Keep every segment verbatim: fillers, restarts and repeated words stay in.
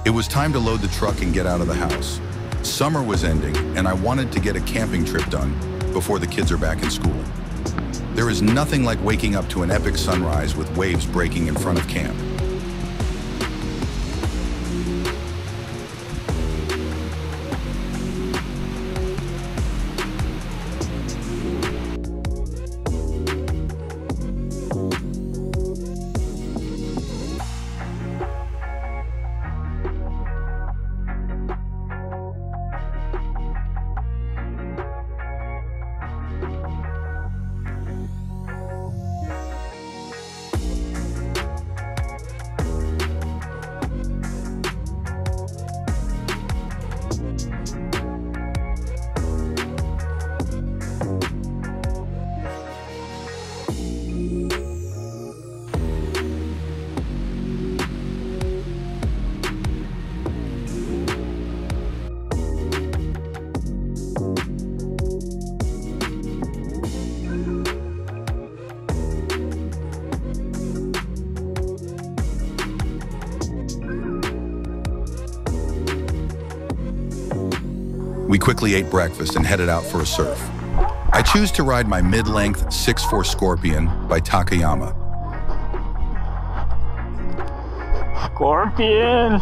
It was time to load the truck and get out of the house. Summer was ending, and I wanted to get a camping trip done before the kids are back in school. There is nothing like waking up to an epic sunrise with waves breaking in front of camp. We quickly ate breakfast and headed out for a surf. I choose to ride my mid-length six four Scorpion by Takayama. Scorpion!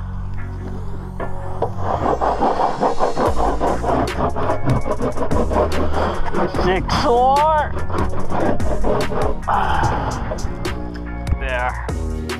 six four! There.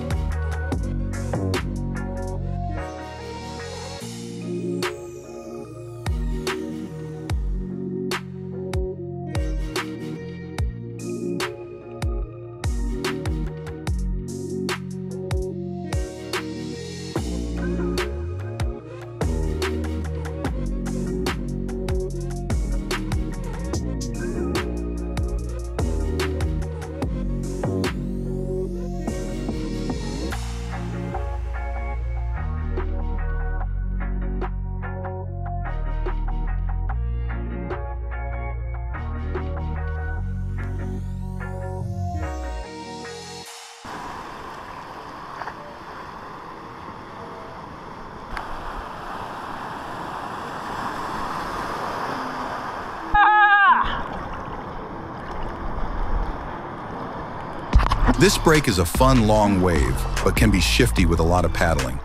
This break is a fun long wave, but can be shifty with a lot of paddling.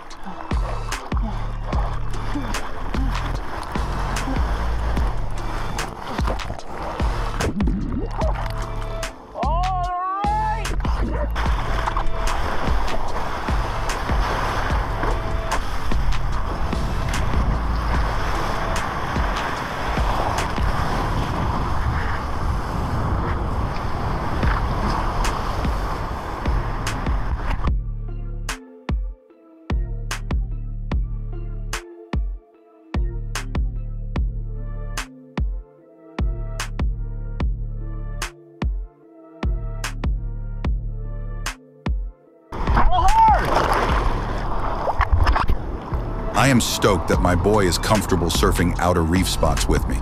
I am stoked that my boy is comfortable surfing outer reef spots with me.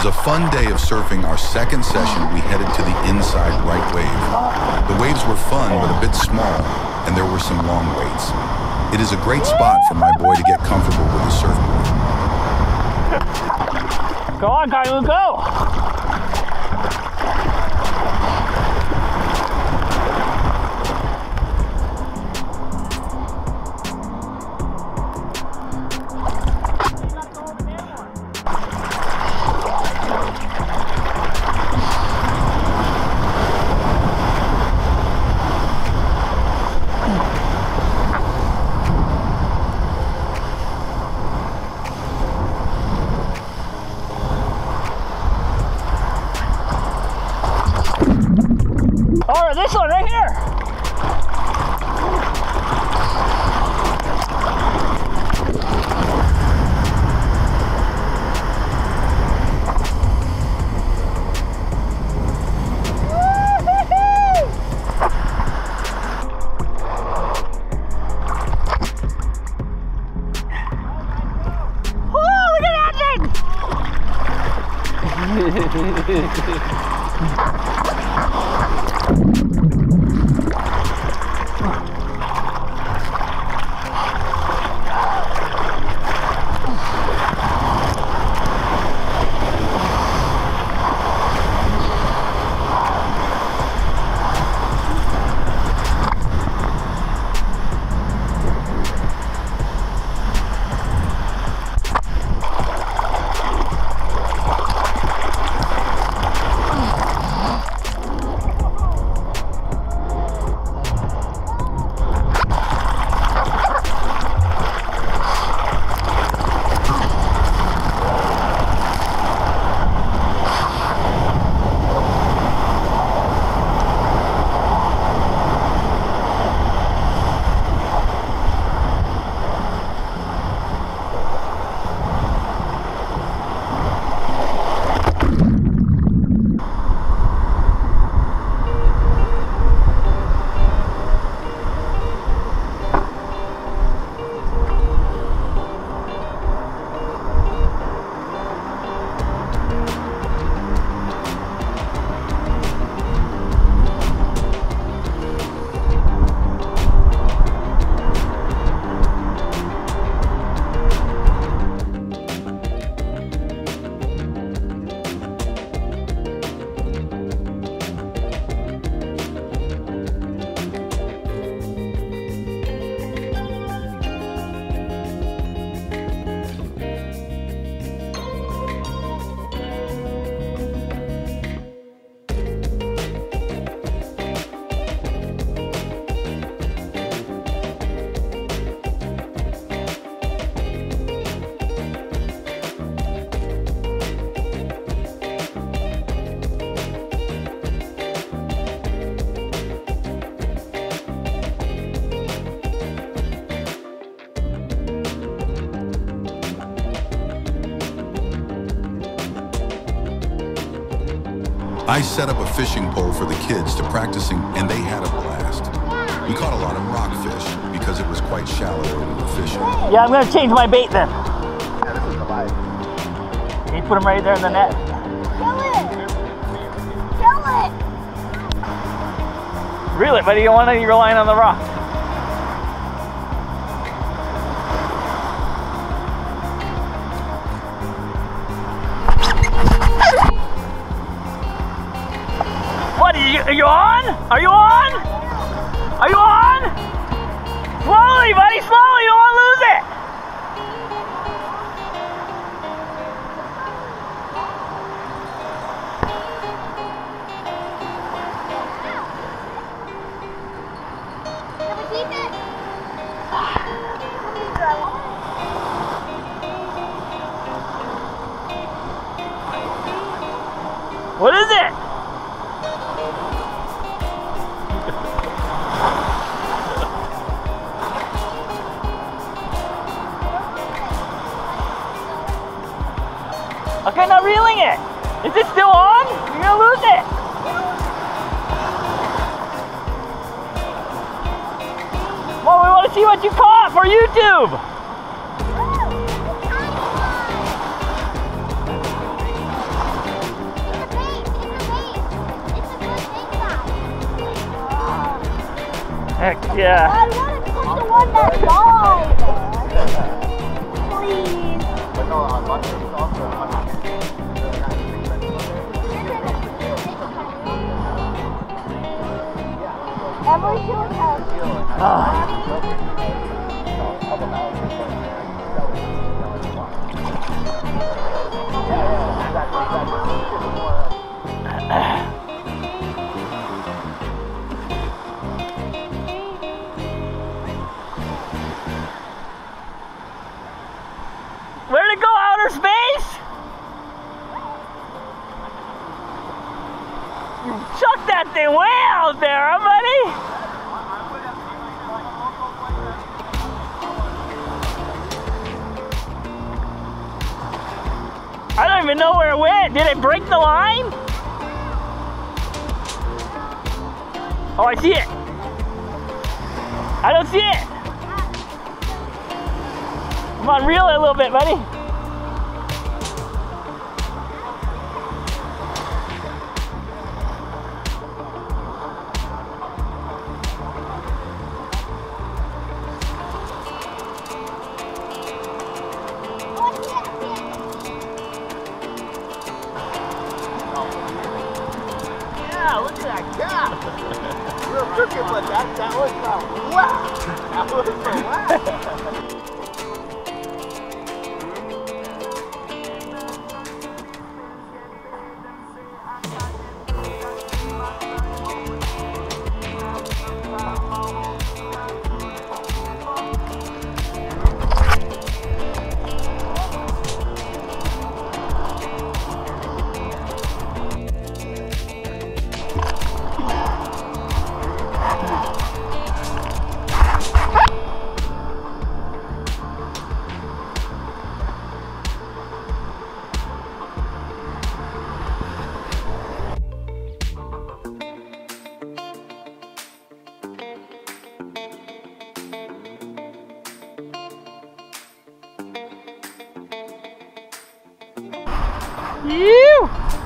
was a fun day of surfing our second session. We headed to the inside right wave. The waves were fun, but a bit small, and there were some long waits. It is a great spot for my boy to get comfortable with his surfboard. Go on, Caillou, go! Or this one right here. Woo, look at that I set up a fishing pole for the kids to practicing, and they had a blast. We caught a lot of rockfish because it was quite shallow where we were fishing. Yeah, I'm gonna change my bait then. Yeah, this is the life. Can you put them right there in the net? Kill it! Kill it! Reel it, but you don't want any relying on the rock. What, are you, are you on? Are you on? Are you on? Slowly, buddy, slowly, you don't want to lose it. Can we keep it? What is it? Okay, not reeling it. Is it still on? You're gonna lose it. Well, we want to see what you caught for YouTube. Heck yeah. I want to push the one that died. Please. But no, uh, Buster is also Every two times. Where'd it go, outer space? You chucked that thing way out there, huh, buddy? I don't even know where it went. Did it break the line? Oh, I see it. I don't see it. Come on, reel it a little bit, buddy. Yeah, look at that gap. Real crooked, but that, that was a wow. That was a wow. You.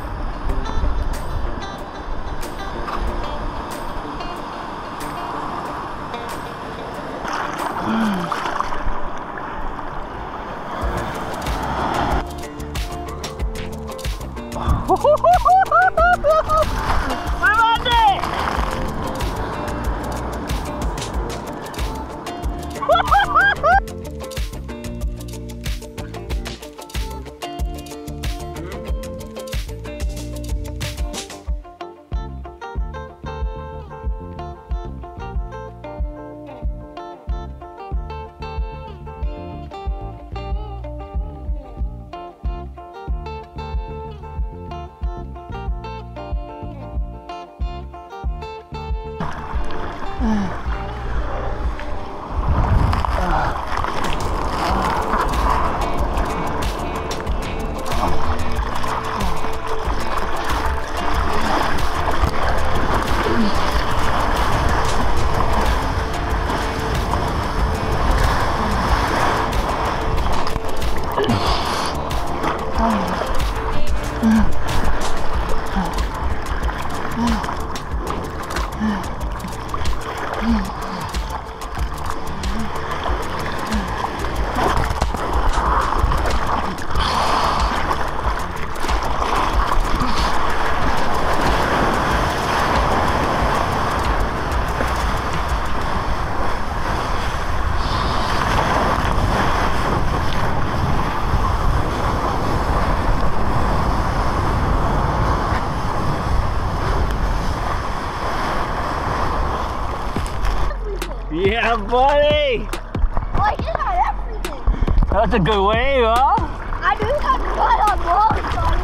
Yeah, buddy! Oh, I did not everything. That's a good wave, huh? I do have blood on walls, buddy.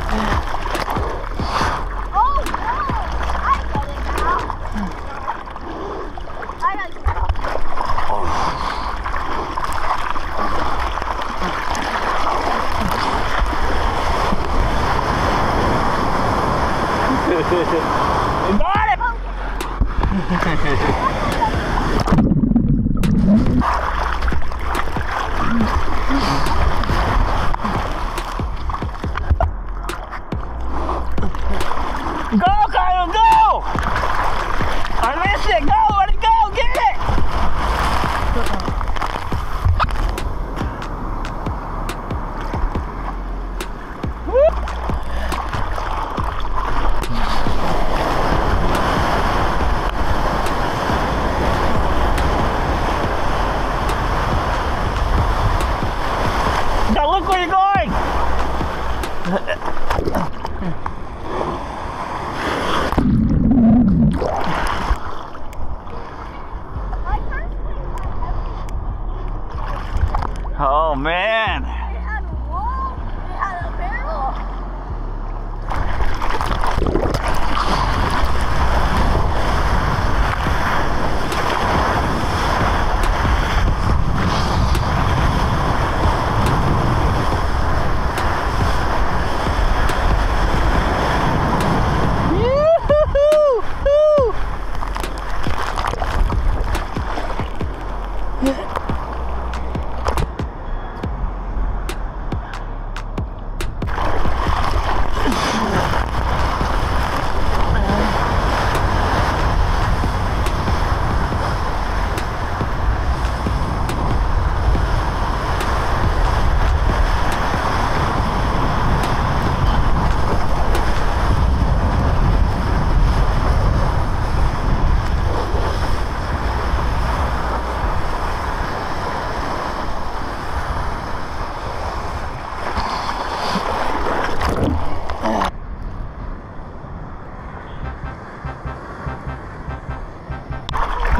Oh, no! I get it now. I don't know. You got it! Go, Kyle, go! I missed it. Go, let it go. Get it.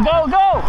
Go, go!